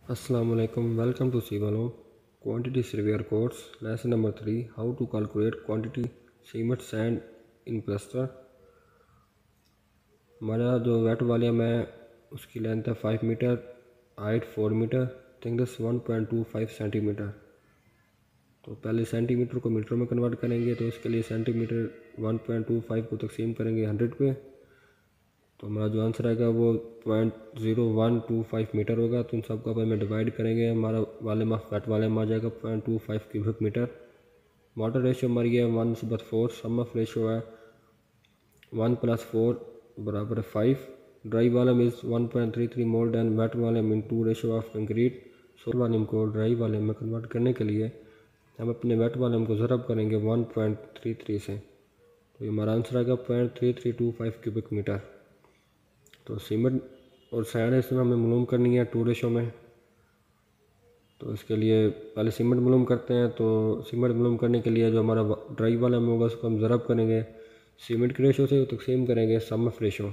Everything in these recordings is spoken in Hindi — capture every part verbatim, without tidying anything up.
Assalamualaikum. Welcome to Sivalo Quantity Surveyor course. Lesson number three: How to calculate quantity cement sand in plaster. हमारा जो वेट वॉल्यूम है उसकी लेंथ है five metre, height four metre, thickness one point two five centimetre. तो पहले सेंटीमीटर को मीटर में कन्वर्ट करेंगे, तो इसके लिए centimetre one point two five को तकसीम करेंगे हंड्रेड पे, तो हमारा जो आंसर आएगा वो point zero one two five metre होगा। तो इन सबको अपन में डिवाइड करेंगे, हमारा वाले में फैट वाले में आ जाएगा point two five cubic metre. Water ratio हमारी है वन से बस फोर, सम ऑफ रेशियो है वन प्लस फोर बराबर है five. Dry volume is one point three three more than wet volume in to ratio of concrete. So volume को ड्राई वॉल्यूम में कन्वर्ट करने के लिए हम अपने वेट वॉल्यूम को ज़रब करेंगे वन पॉइंट थ्री थ्री से, तो ये हमारा आंसर आएगा point three three two five cubic metre. तो सीमेंट और सैंड इसमें हमें मालूम करनी है टू रेशो में। तो इसके लिए पहले सीमेंट मालूम करते हैं। तो सीमेंट मालूम करने के लिए जो हमारा ड्राई वाला में होगा उसको हम ज़रब करेंगे सीमेंट के रेशो से, तकसीम करेंगे सम ऑफ रेशो।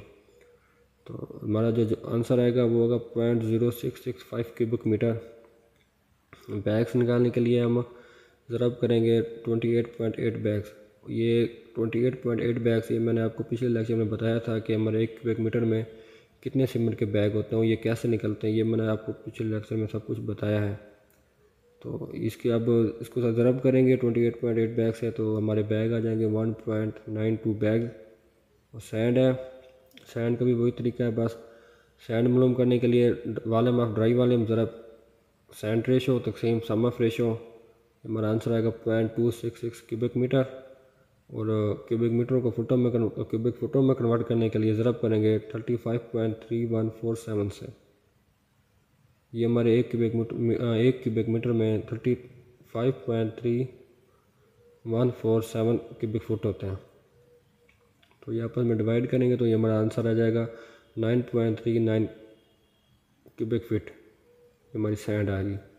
तो हमारा जो आंसर आएगा वो होगा point zero six six five cubic metre. Bags निकालने के लिए हम ज़रब करेंगे twenty eight point eight bags. ये twenty eight point eight bags ये मैंने आपको पिछले लेक्चर में बताया था कि हमारे एक क्यूबिक मीटर में कितने सीमेंट के बैग होते हैं, ये कैसे निकलते हैं, ये मैंने आपको पिछले लेक्चर में सब कुछ बताया है। तो इसके अब इसको साथ ज़रब करेंगे twenty eight point eight bag से, तो हमारे बैग आ जाएंगे one point nine two bag. और सैंड है, सैंड का भी वही तरीका है, बस सैंड मालूम करने के लिए वॉल्यूम ऑफ ड्राई वॉल्यूम ज़रब सैंड रेशो तकसीम सम ऑफ रेशो, हमारा आंसर आएगा point two six six cubic metre. और क्यूबिक मीटरों को फुटों में क्यूबिक फुटों में कन्वर्ट करने के लिए ज़रब करेंगे thirty five point three one four seven से। ये हमारे एक क्यूबिक मीटर एक क्यूबिक मीटर में thirty five point three one four seven cubic foot होते हैं। तो ये आपस में डिवाइड करेंगे तो ये हमारा आंसर आ जाएगा nine point three nine cubic feet, हमारी सैंड आ गई।